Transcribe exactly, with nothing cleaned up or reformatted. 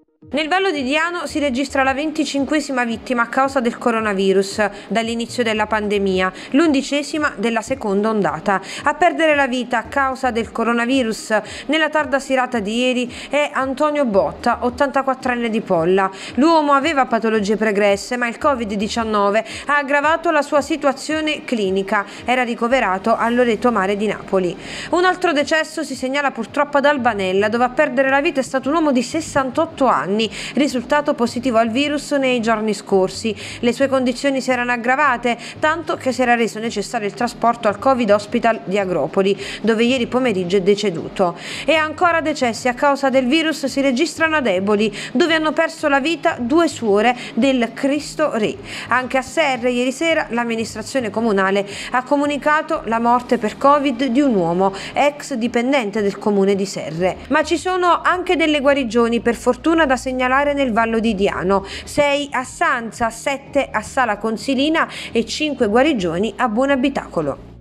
Nel Vallo di Diano si registra la venticinquesima vittima a causa del coronavirus dall'inizio della pandemia, l'undicesima della seconda ondata. A perdere la vita a causa del coronavirus nella tarda serata di ieri è Antonio Botta, ottantaquattrenne di Polla. L'uomo aveva patologie pregresse, ma il covid diciannove ha aggravato la sua situazione clinica. Era ricoverato al Loreto Mare di Napoli. Un altro decesso si segnala purtroppo ad Albanella, dove a perdere la vita è stato un uomo di sessantotto anni, risultato positivo al virus nei giorni scorsi. Le sue condizioni si erano aggravate, tanto che si era reso necessario il trasporto al Covid Hospital di Agropoli, dove ieri pomeriggio è deceduto. E ancora decessi a causa del virus si registrano ad Eboli, dove hanno perso la vita due suore del Cristo Re. Anche a Serre ieri sera l'amministrazione comunale ha comunicato la morte per Covid di un uomo, ex dipendente del comune di Serre. Ma ci sono anche delle guarigioni, per fortuna, da segnalare nel Vallo di Diano: sei a Sanza, sette a Sala Consilina e cinque guarigioni a Buonabitacolo.